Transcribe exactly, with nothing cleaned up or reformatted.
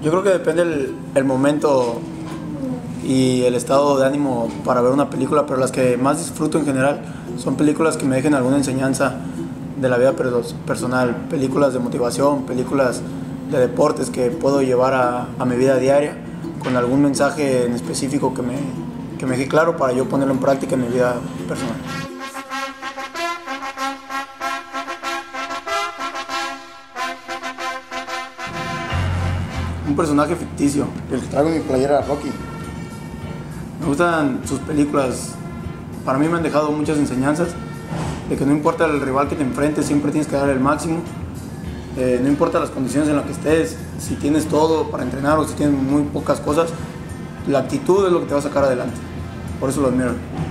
Yo creo que depende el, el momento y el estado de ánimo para ver una película, pero las que más disfruto en general son películas que me dejen alguna enseñanza de la vida personal, películas de motivación, películas de deportes que puedo llevar a, a mi vida diaria con algún mensaje en específico que me, que me deje claro para yo ponerlo en práctica en mi vida personal. Un personaje ficticio, el que traigo en mi playera, Rocky. Me gustan sus películas, para mí me han dejado muchas enseñanzas, de que no importa el rival que te enfrentes, siempre tienes que dar el máximo, eh, no importa las condiciones en las que estés, si tienes todo para entrenar o si tienes muy pocas cosas, la actitud es lo que te va a sacar adelante, por eso lo admiro.